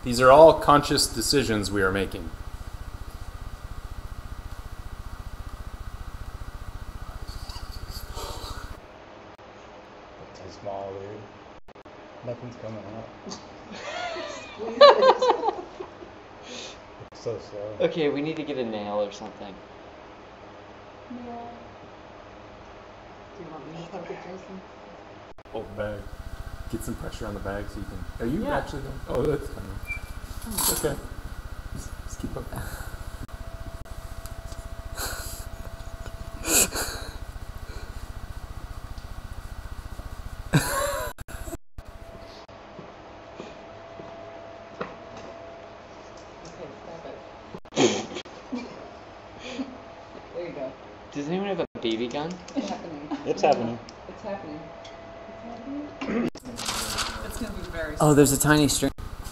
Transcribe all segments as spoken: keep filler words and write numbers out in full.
These are all conscious decisions we are making. Too small, dude. Nothing's coming out. It's so slow. Okay, we need to get a nail or something. Nail. Do you want me to help it, Jason? Hold the bag. Get some pressure on the bag so you can. Are you Yeah. actually going? Oh, that's fine. It's okay. Just, just keep up. Okay, stop it. There you go. Does anyone have a baby gun? It's happening. It's happening. It's happening. It's happening. It's gonna be very. Oh, there's a tiny string.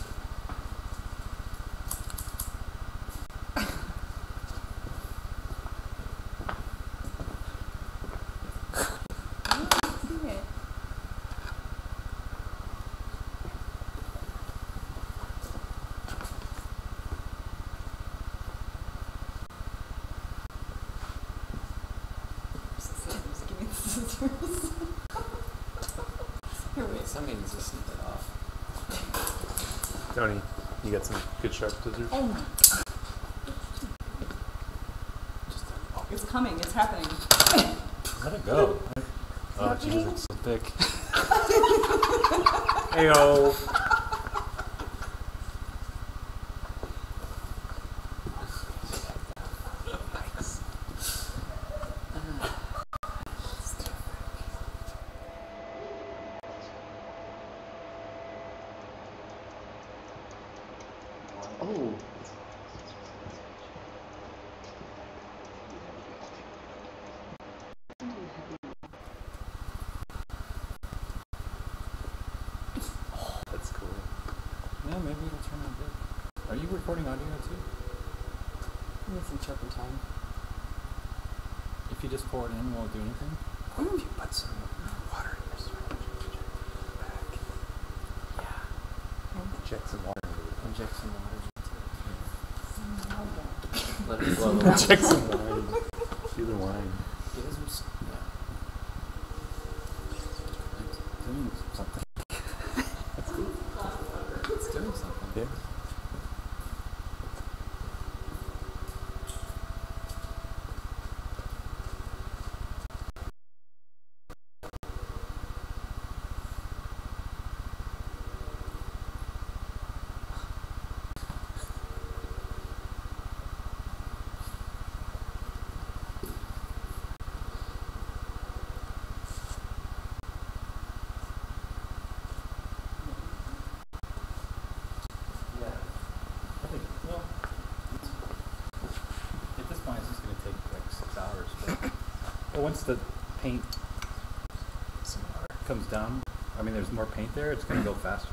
Somebody needs to snip it off. Tony, you got some good sharp scissors? Oh my. It's coming. It's happening. Let it go. Oh, Jesus, it's so thick. Heyo. Oh. That's cool. Yeah, maybe it'll turn out good. Are you recording audio too? I need some turpentine. If you just pour it in, will it do anything? What if you put some water in your syringe? Back. Yeah. Inject some water into it. Inject some water into it. Let Let it flow. Inject some wine. Do the wine. Give us some. s- Yeah. It's doing something. That's cool. It's doing something. Yeah. I think, well, at this point, it's just going to take like six hours. But, but once the paint Some water. comes down, I mean, there's more paint there, it's going to go faster.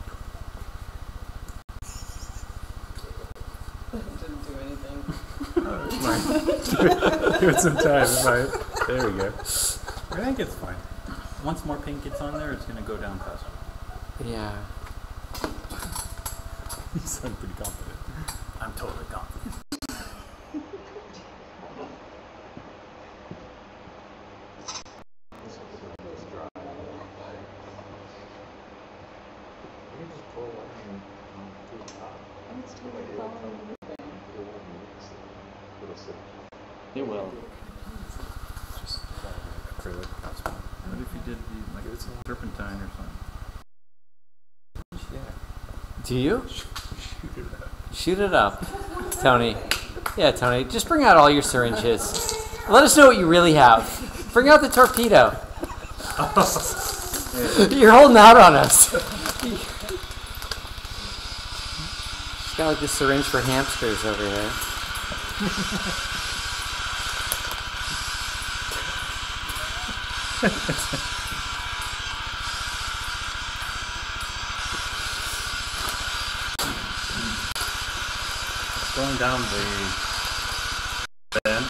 It didn't do anything. Oh, it might. Give it some time. It might. There we go. I think it's fine. Once more paint gets on there, it's going to go down faster. Yeah. You sound pretty confident. I'm totally confident. And it's totally following the thing. It will. Just acrylic. That's fine. What if you did the, like, it's turpentine or something? Yeah. Do you? Shoot it out. Shoot it up. Tony. Yeah, Tony. Just bring out all your syringes. Let us know what you really have. Bring out the torpedo. You're holding out on us. She's got like this syringe for hamsters over here. It's going down the bend.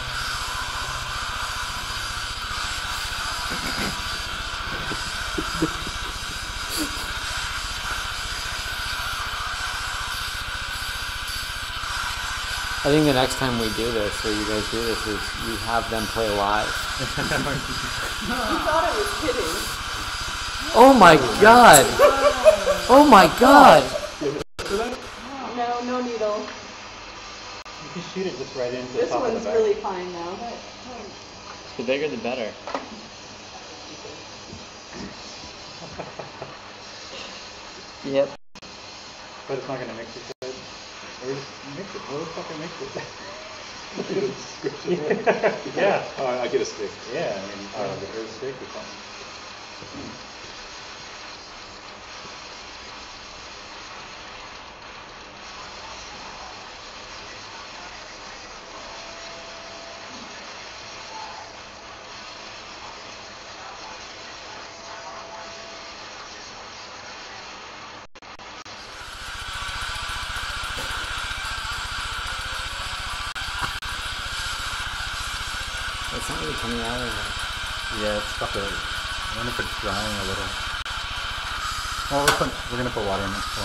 Nice. I think the next time we do this, or you guys do this, is you have them play live. You thought it was kidding. Oh my god! Oh my god! No, no needle. You can shoot it just right into the This top of one's the bag. really fine now. The bigger the better. Yep. But it's not going to mix it good. Or just mix it. What the fuck mix it? Yeah. Oh, I get a stick. Yeah, I mean, Oh, uh, okay. there's a steak or something. It's not really coming out of there. Yeah, it's got the. I wonder if it's drying a little. Well, we're, put, we're gonna put water in it. So.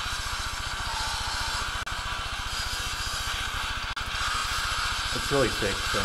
It's really thick, so.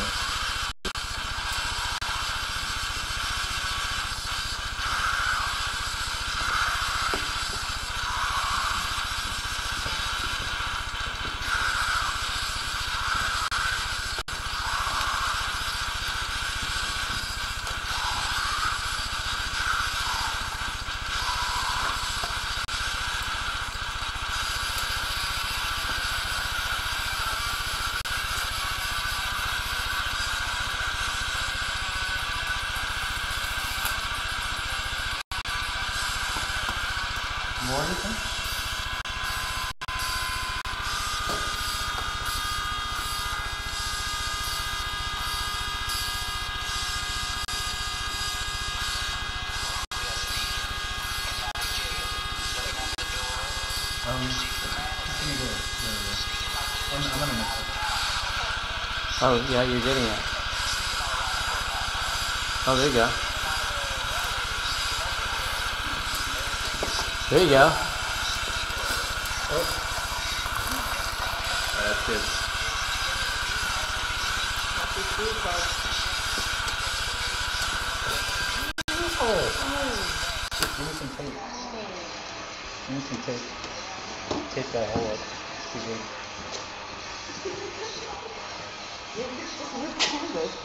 More anything? Um, give me the, the, the, I'm, I'm gonna mix it. Oh, yeah, you're getting it. Oh, there you go. There you go. Oh. That's good. Oh! Give me some tape. Give me some tape. Tape that hole up. Too big. It's just wood canvas.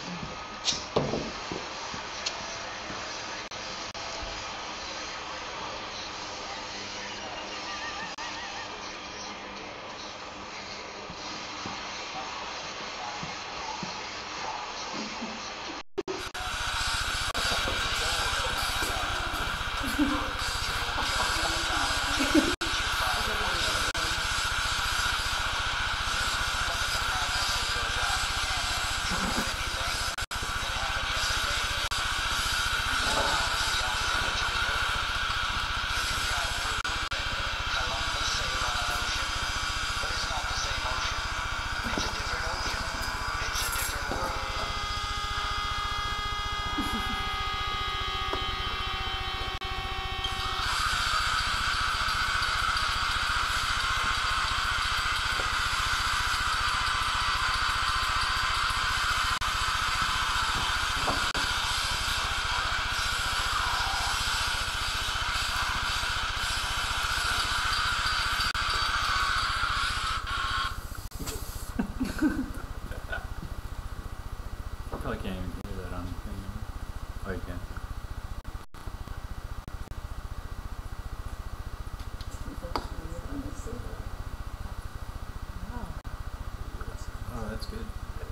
I can't even hear that on the thing. Oh, you can. Oh, that's good.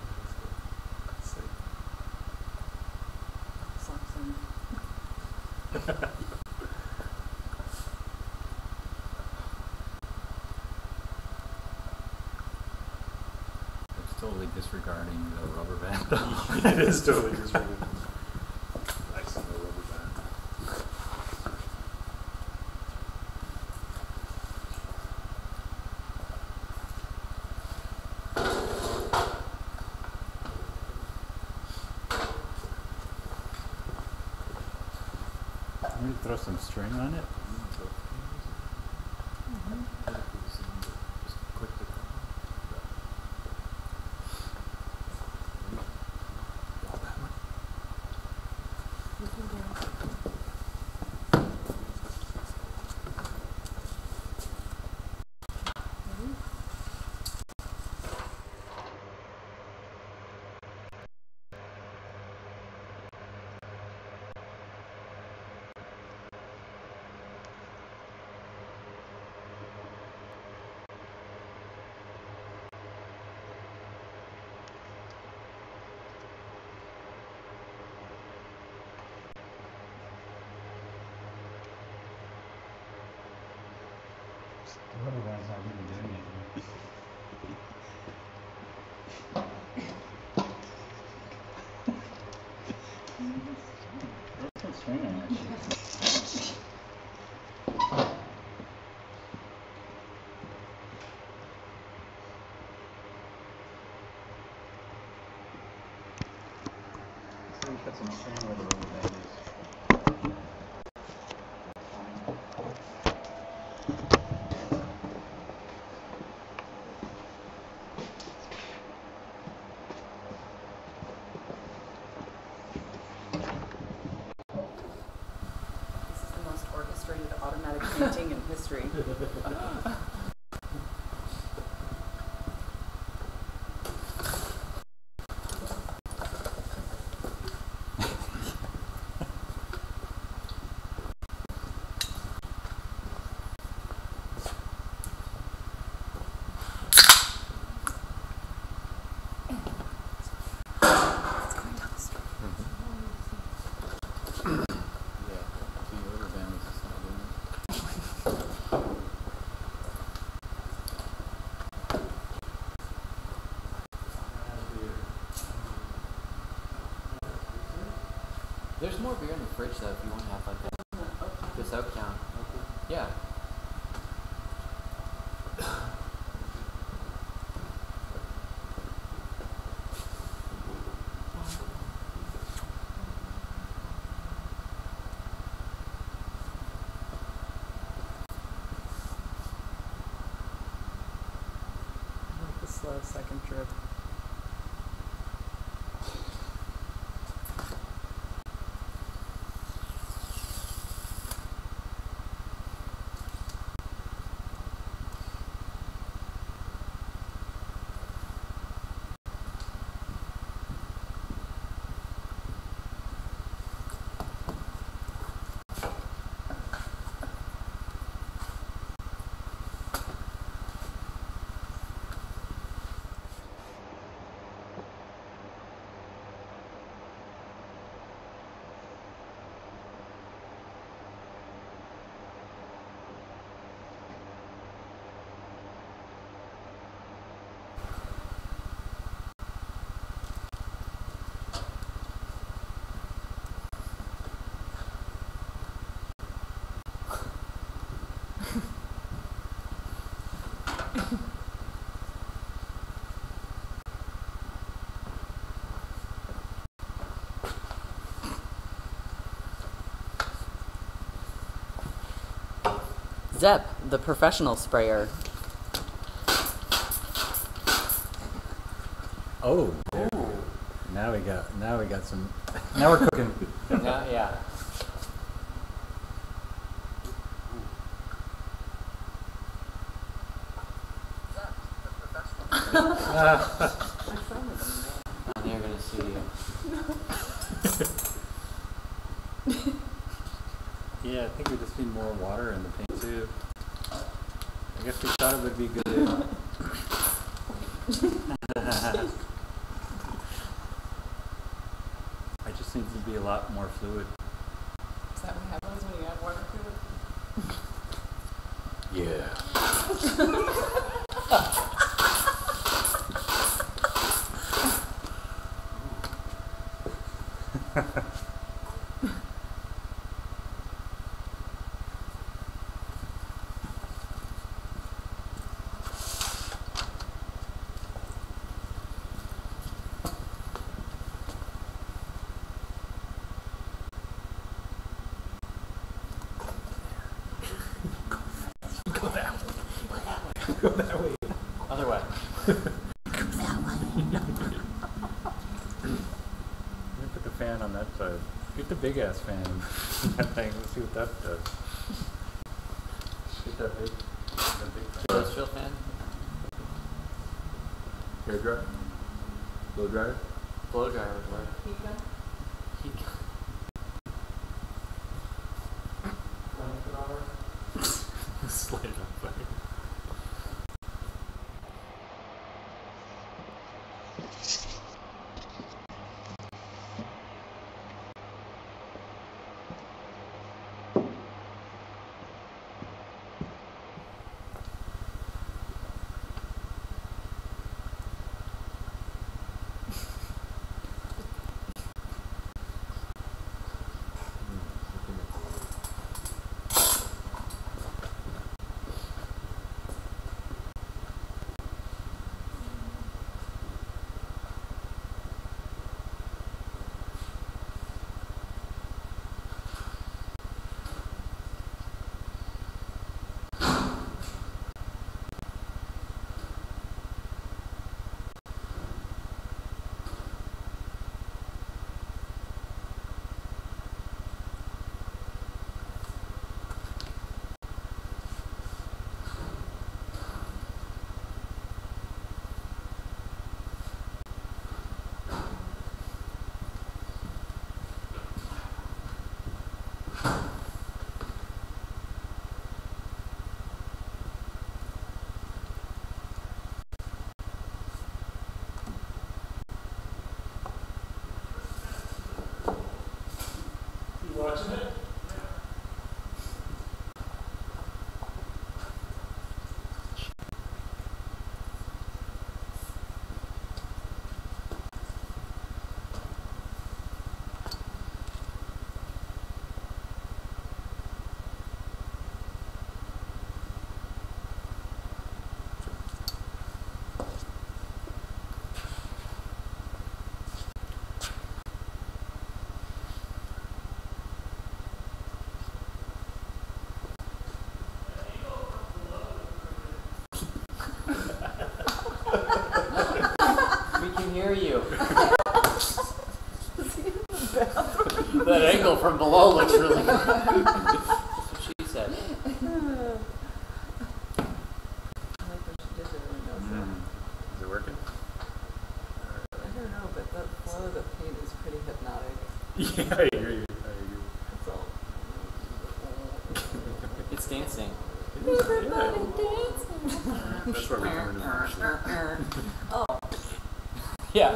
It's totally disregarding the rubber band. It is totally disregarded. Nice on the rubber band. I'm going to throw some string on it. The rubber band's not even doing anything. What's swinging at you? So you put some string where the rubber band is. This is the most orchestrated automatic painting in history. There's more beer in the fridge though if you want to have like a, this oak count. Yeah. I like the slow second drip. Zep, the professional sprayer. Oh. There. Now we got. Now we got some. Now we're cooking. Yeah, yeah. And they're gonna sue you. Yeah, I think we just need more water in the paint too. I guess we thought it would be good. I just needs to be a lot more fluid. Is that what happens when you add water to it? Yeah. Go that way. Go that way. Other way. Put the fan on that side. Get the big ass fan in that thing. Let's see what that does. Get that big, that big fan. Industrial fan? Hair dryer? Blow dryer? Blow dryer would work. Heat gun? Heat gun. Slide it on fire. You watching it? We can hear you. That angle from below looks really good. That's what she said. Mm. Is it working? I don't know, but the flow of the paint is pretty hypnotic. Yeah, I agree. I agree. That's all. It's dancing. Everybody dancing. That's where we come into the Oh. Yeah.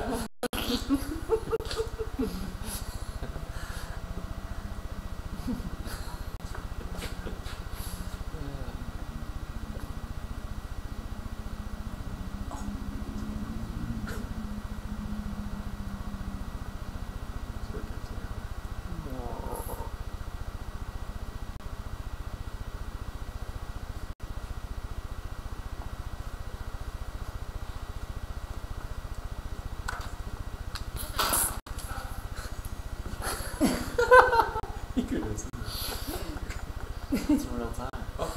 He could have. It's in real time. Oh.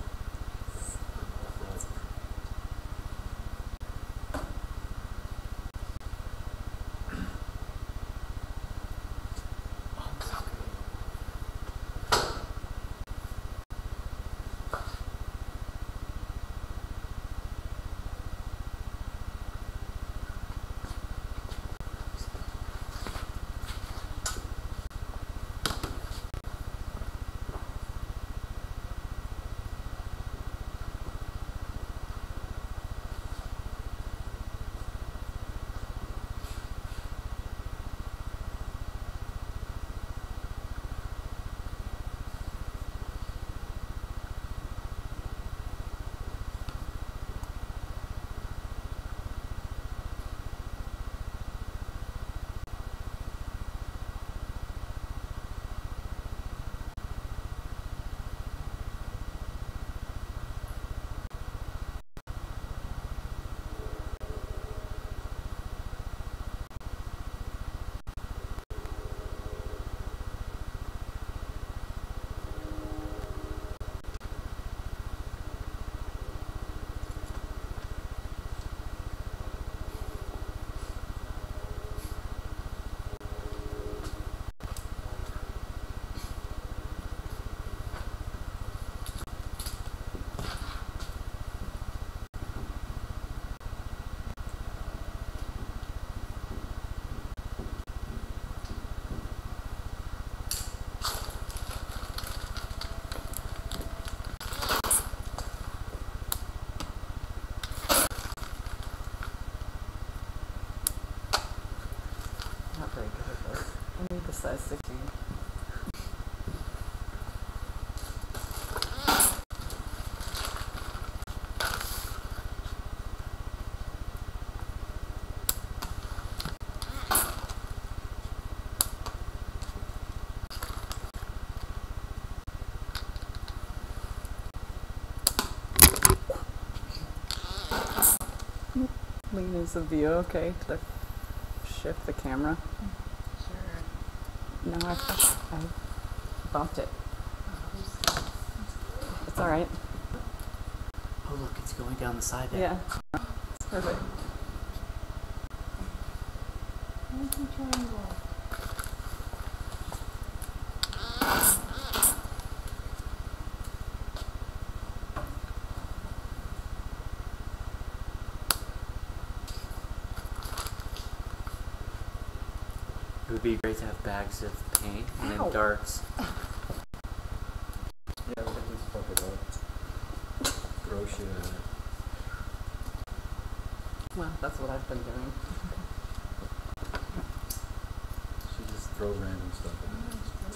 Not very good at this. I need the size sixteen. Lean is the view okay to shift the camera? Sure. No, I, I bumped it. It's alright. Oh, look, it's going down the side there. Yeah. It's perfect. Triangle. It would be great to have bags of paint and Ow. then darts. Well, that's what I've been doing. She just throws random stuff in there.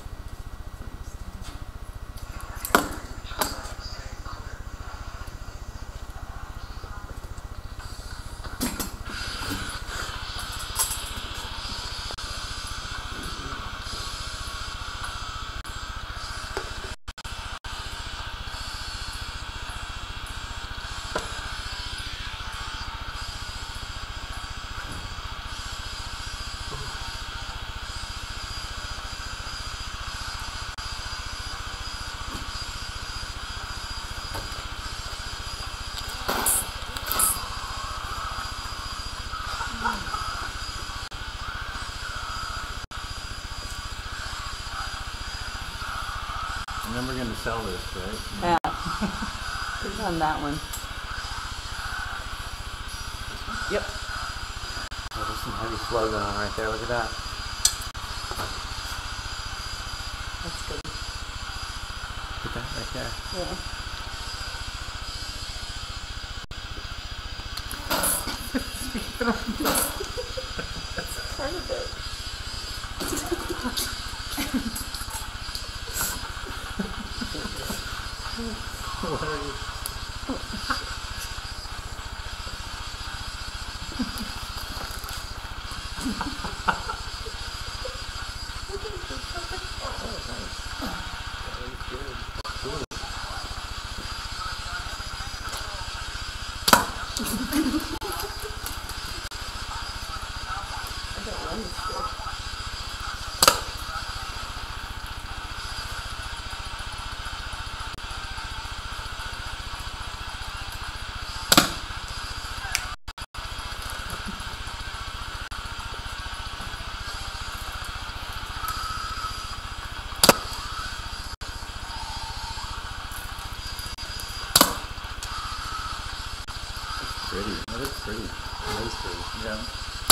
And then we're going to sell this, right? Yeah. Who's on that one? Yep. Oh, there's some heavy flow going on right there. Look at that. That's good. Put that right there. Yeah. Part of it. What are you? I don't run this good. Pretty. That is pretty. That is pretty. Yeah.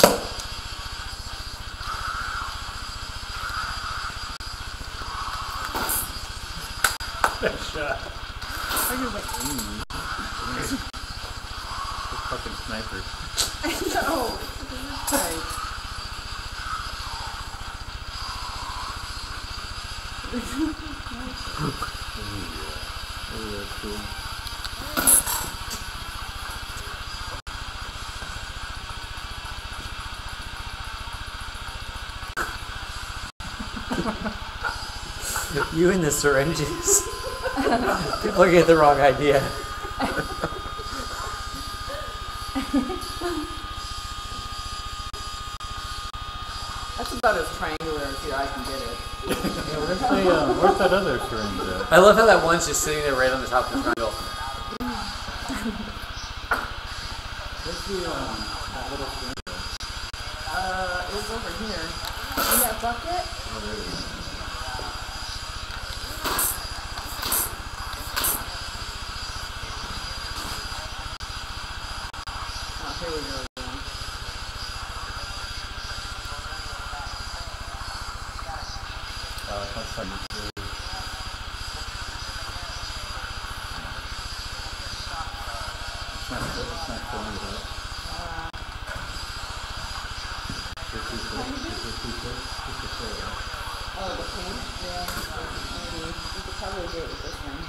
That shot. I know, but Mm. This fucking sniper. I know. It's tight. Ooh, yeah. Ooh, that's cool. You and the syringes. People are getting the wrong idea. That's about as triangular as your eye can get it. Yeah, where's, the, uh, where's that other syringe at? I love how that one's just sitting there right on the top of the triangle. Where's the, um, that little syringe? Uh, it was over here. In that bucket? Oh, there it is. Oh, here we go again. Uh, that's like it's really... It's not, it's not filling it up. Uh, It's too quick. It's too quick. It's too quick. oh, the paint? Yeah, maybe. You could probably do it with this one.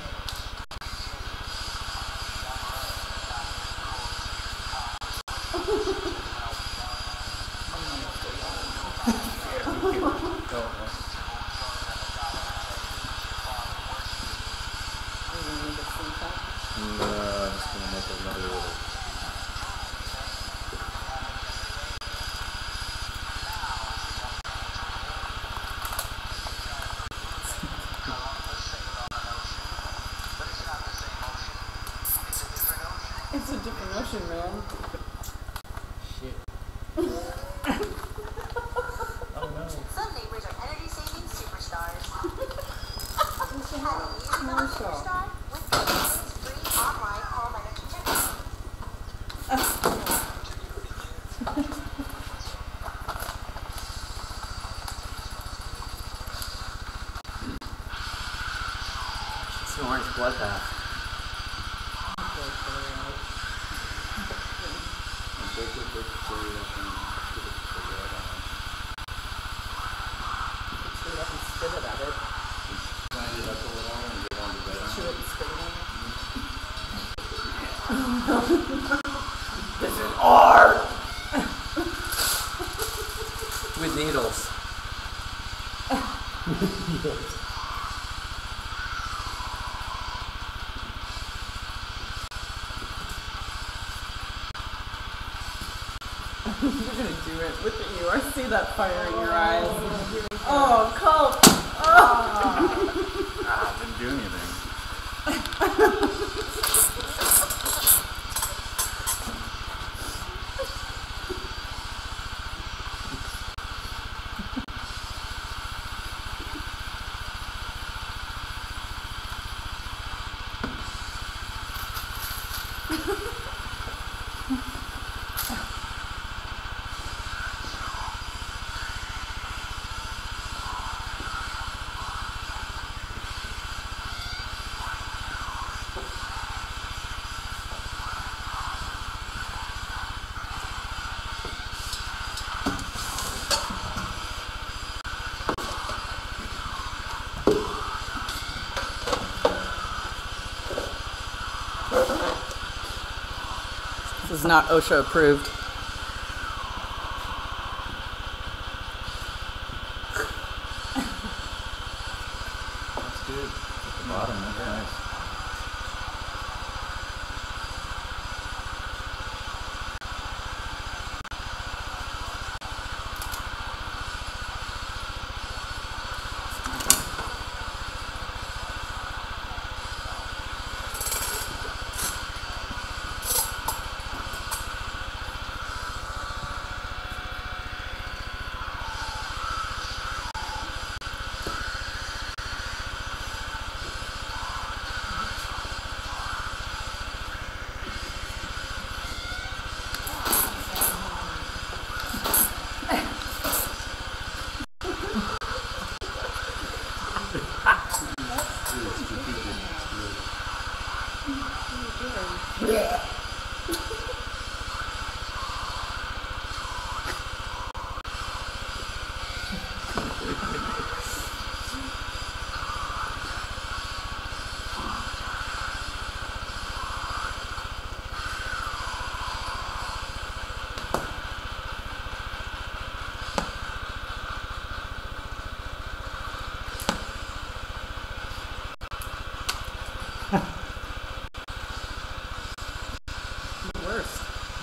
Are you gonna make it sleep up? No, I'm just gonna make another little... It's a different ocean, man. Shit. Oh no. Some neighbors are energy saving superstars. It's a How do you become a commercial. superstar? With Disney's free online home energy check. It's an orange bloodbath. I'm Break it, break it, break it, and put it right on. Chew it up and spit it at it. Grind it up a little and get on the red on Chew it and spit it at it. This is art! With needles. You're gonna do it. Look at you. I see that fire in your eyes. Oh, Colt! Oh. Ah, didn't do anything. This is not OSHA approved. That's good. At the bottom, that's nice. Worst.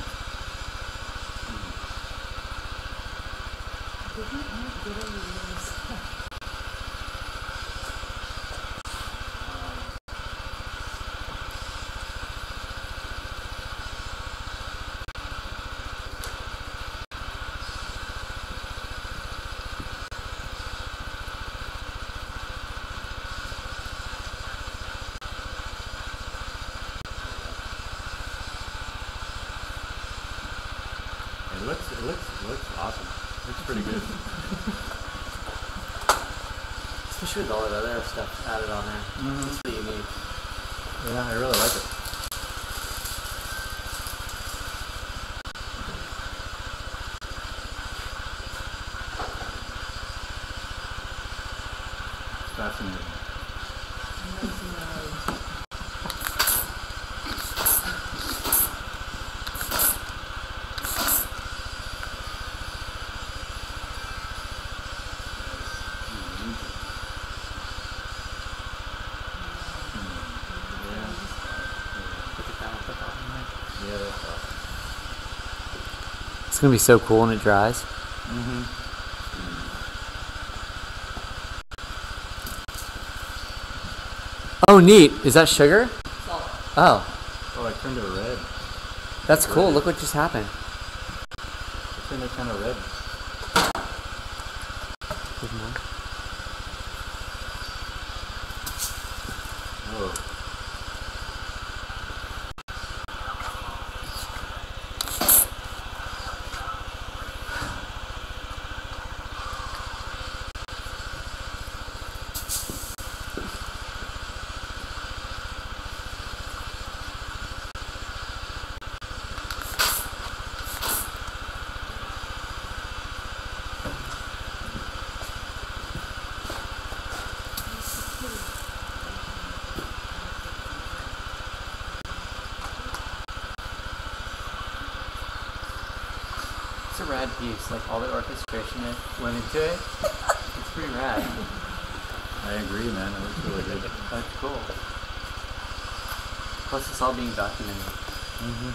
It looks, it looks, it looks awesome. It looks pretty good. Especially with all that other stuff added on there. Mm-hmm. It's pretty unique. Yeah, I really like it. It's fascinating. Yeah, that's awesome. It's gonna be so cool when it dries. Mm-hmm. Oh, neat. Is that sugar? Salt. Oh, Oh, it turned it red. that's cool. Look what just happened. It turned it kind of red. Oh. rad piece. Like all the orchestration it went into it. It's pretty rad. I agree, man. It looks really good. That's cool. Plus, it's all being documented. Mm-hmm.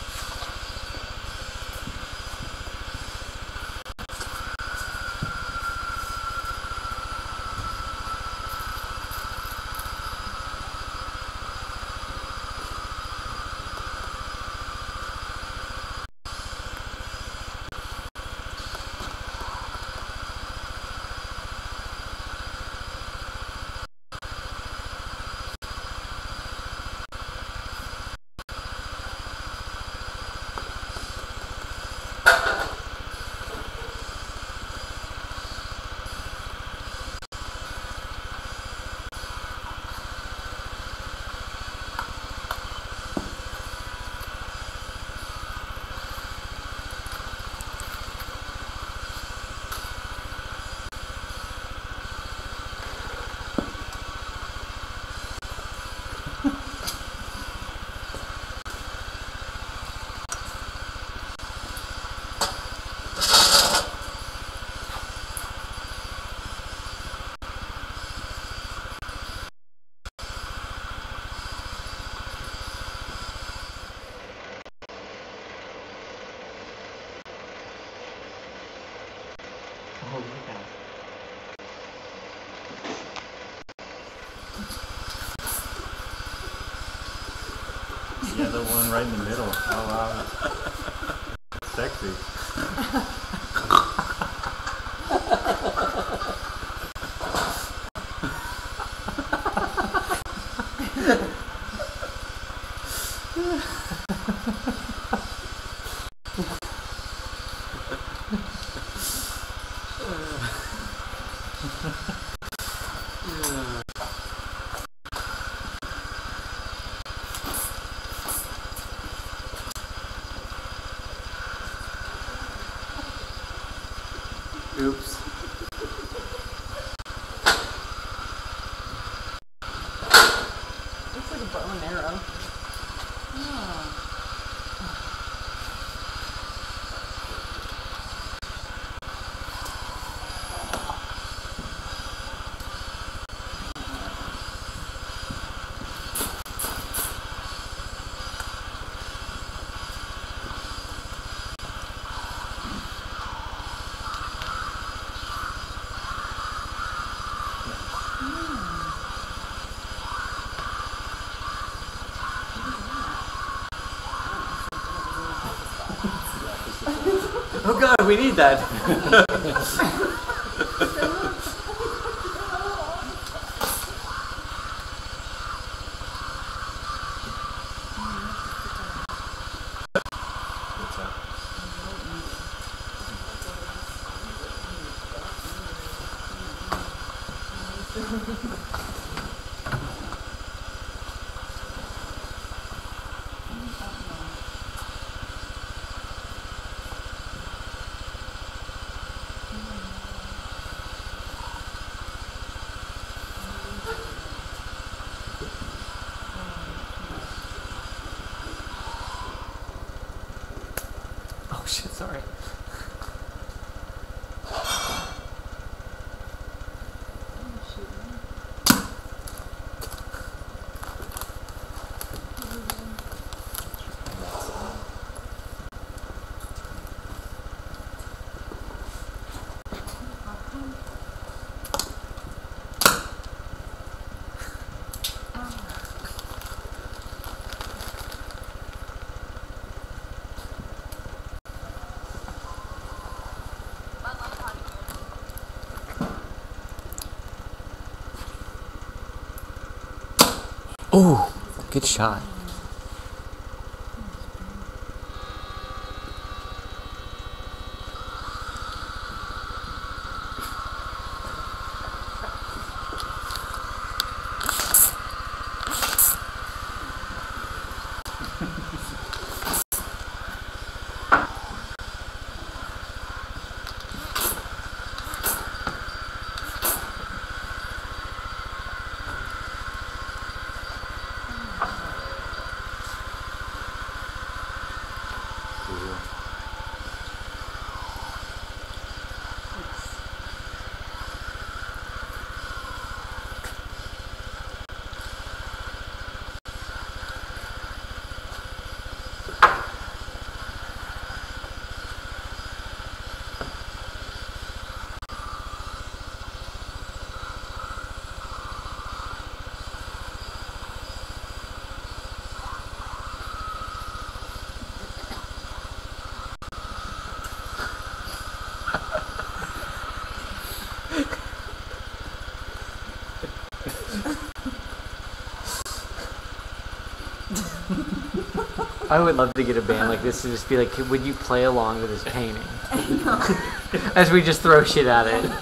Oh, look at it. Yeah, the one right in the middle. Oh wow. Sexy. Oops. Looks like a bow and arrow. Oh. Oh god, we need that. What's up? Oh shit, sorry. Oh, good shot. I would love to get a band like this to just be like, would you play along with this painting? As we just throw shit at it.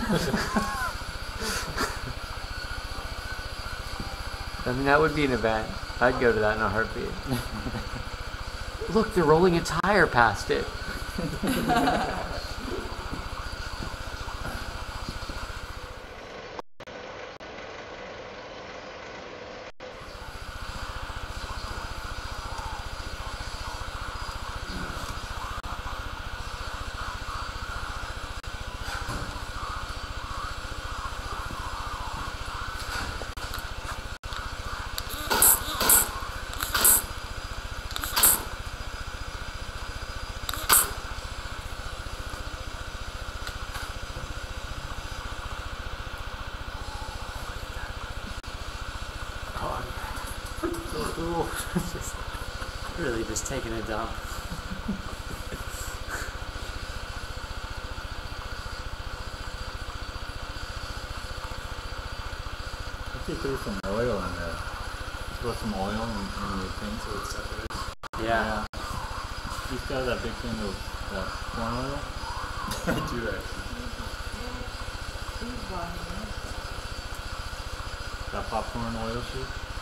I mean, that would be an event. I'd go to that in a heartbeat. Look, they're rolling a tire past it. Just really just taking a dump. Actually threw some oil in there. Throw some oil in, in the thing so it separates. Yeah. Yeah. You still have that big thing of that corn oil? I do actually. That popcorn oil shit?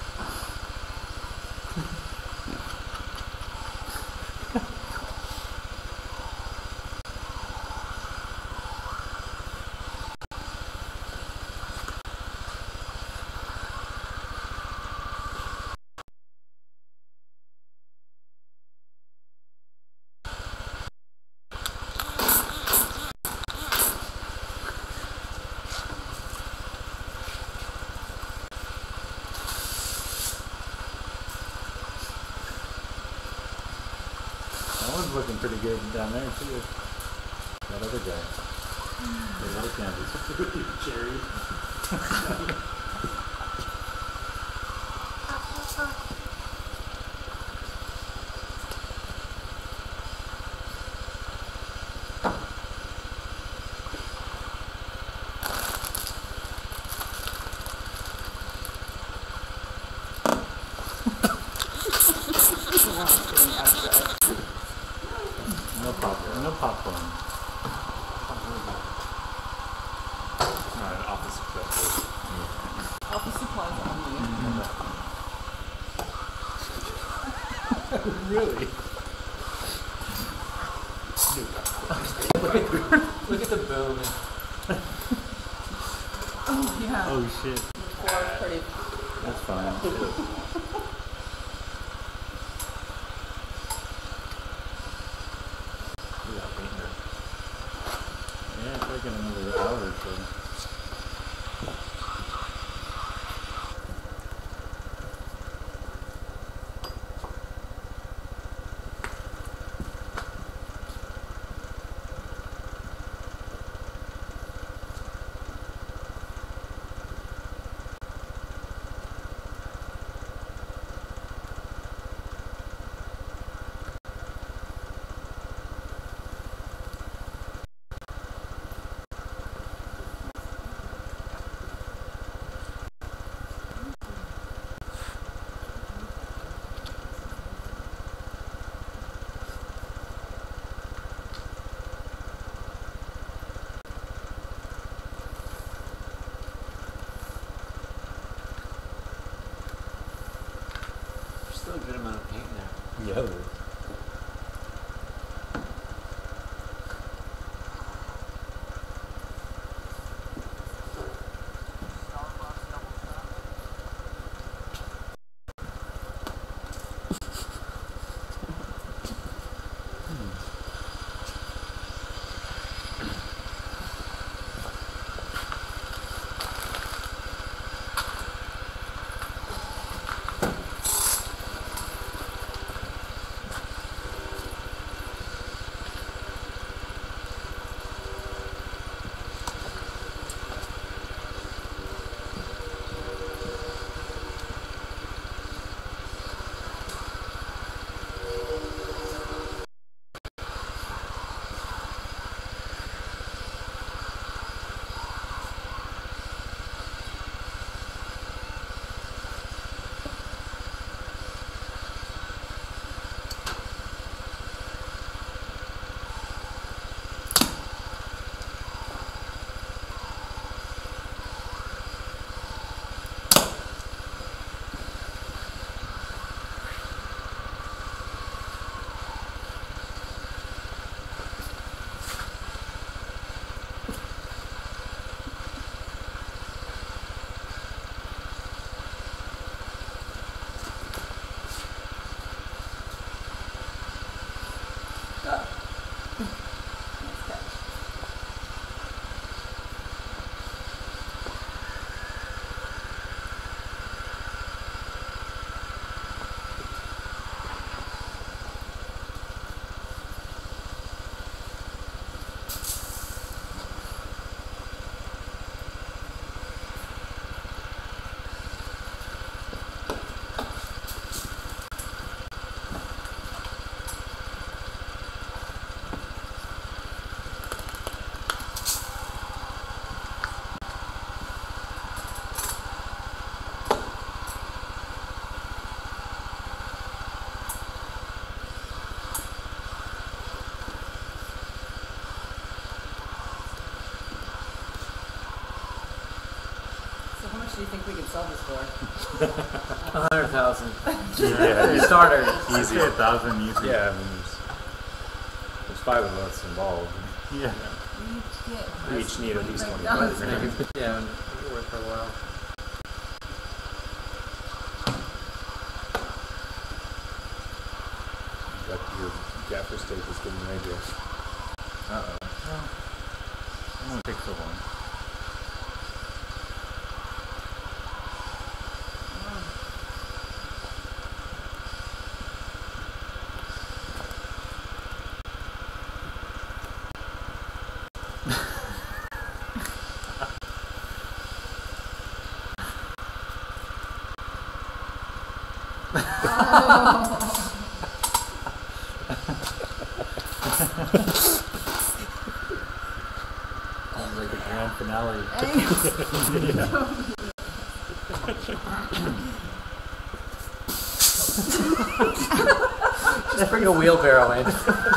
That one's looking pretty good down there too. That other guy. The other canvas. Cherry. No popcorn. No popcorn. Alright, office accepted. Office supplies only. Really? Look at, look at the boom. Oh, yeah. Oh shit. The floor is pretty. That's fine. Yeah, it's like in another hour or so. There's still a good amount of paint there. Yeah. you could sell this for? A hundred thousand. Yeah, Starter. easy. A thousand easy. Yeah, I mean, there's, there's five of us involved. Yeah. We each need at least twenty-five grand. Yeah, and it'll work for a while. But your gaffer steak is getting ready. Uh oh. Well, it won't take so long. Sounds like a grand finale. Just bring a wheelbarrow in.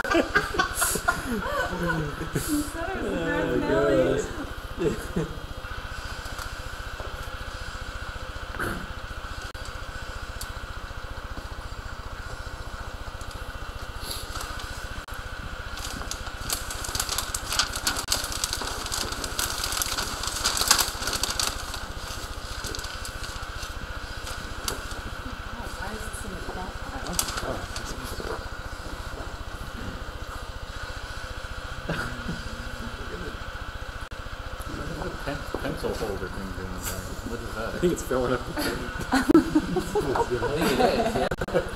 Pen- pencil holder things in there. What is I that? think it's filling up. I think it is, yeah.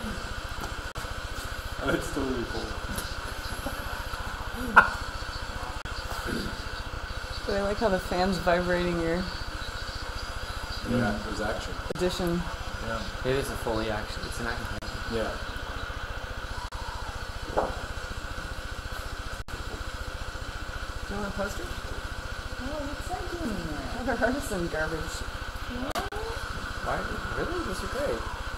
Oh, it's totally full. But I like how the fan's vibrating your Yeah, there's action. edition. Yeah. It is a fully action. It's an action. Yeah. Do you want a poster? Oh, what's that doing in there? Other artisan garbage. Why? Really? Those are great.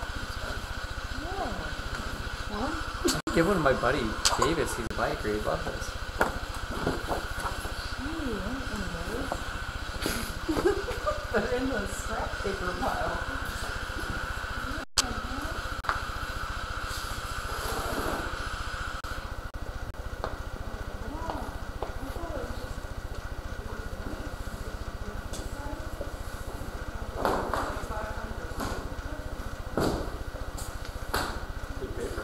Huh? Give one to my buddy Davis. He's a biker. He'd love this. They're in the scrap paper pile. Good paper.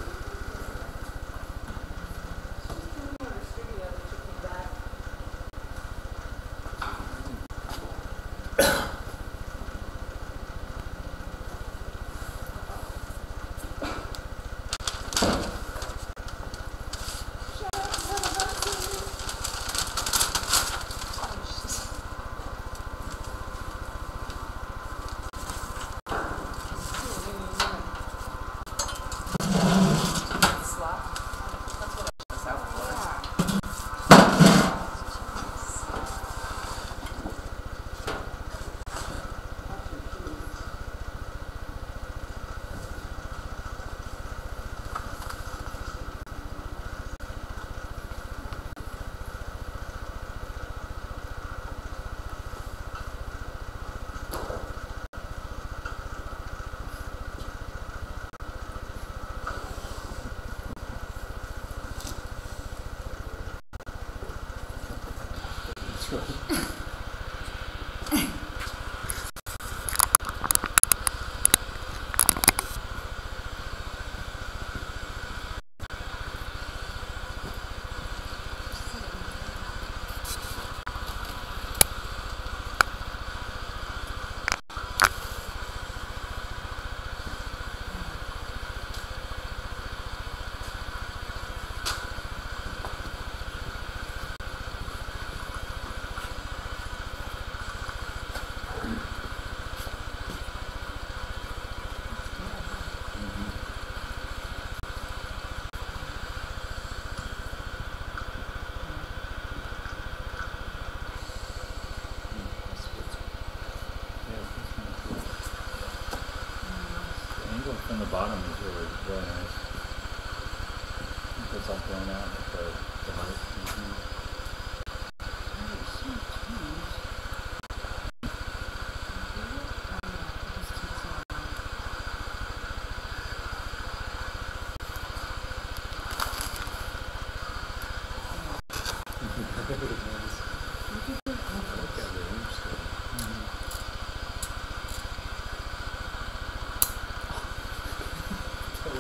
That's right. From the bottom is really, really nice. It's all blown out with the, the light. Mm-hmm.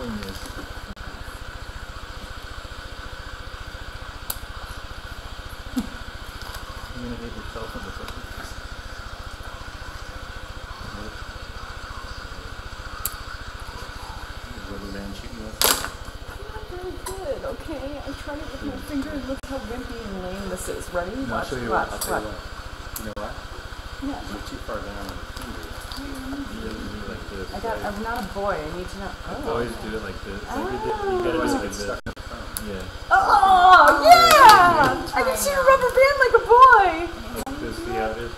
doing this. You're gonna hit yourself in the foot. Rubber band shooting us. Not very good, okay? I'm trying it with my fingers. Look how wimpy and lame this is. Ready? No, I'll Watch, show you watch, what. I'll tell you watch. what. You know what? Yeah. You're too far down on the finger. You really need like this. I got. right? I'm not a boy. I need to know. The Oh. boys do it like this. Oh. Like you, did, you gotta do it like this. Yeah. Oh yeah! I can shoot a rubber band like a boy. Like this. See how it is?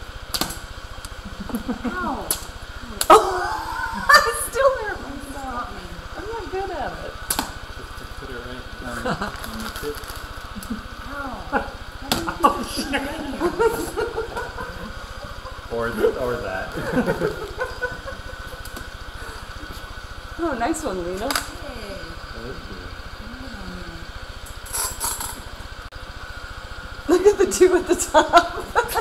Ow! Oh, I still hurt myself. I'm not good at it. Just to put it right on the, on the tip. Or th- or that. Oh, nice one, Lena. That is good. Look at the two at the top.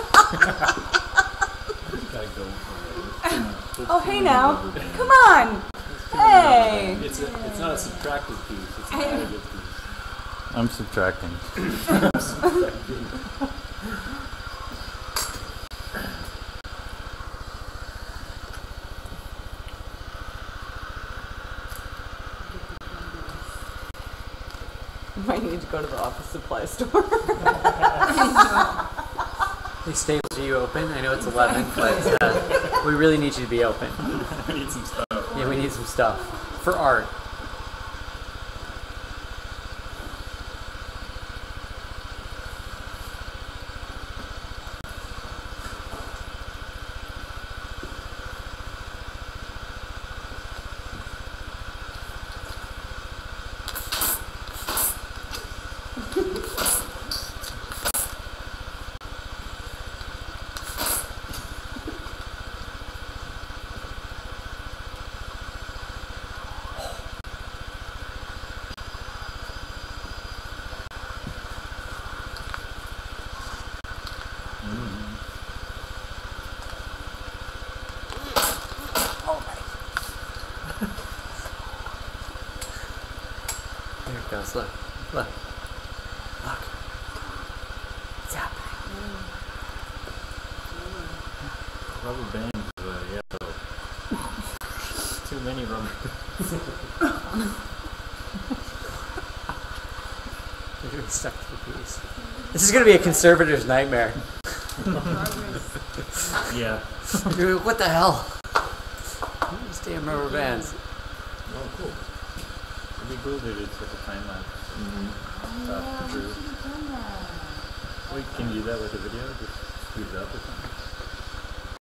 Gotta go for it. Oh, hey now. Come on. Hey. It's a, it's not a subtracted piece. It's an additive piece. I'm subtracting. You might need to go to the office supply store. Hey, Staples, are you open? I know it's eleven, but uh, we really need you to be open. I need some stuff. Yeah, we need some stuff for art. There it goes. Look, look, look. It's happening. Rubber bands, uh, yellow. Too many rubber bands. They're getting stuck to the piece. This is gonna be a conservator's nightmare. Yeah. You're like, what the hell? These damn rubber bands. Oh, cool. It'd be cool if it's like a time lapse. Mm-hmm. Talk through. Wait, can you do that with a video? Just speed it up or something?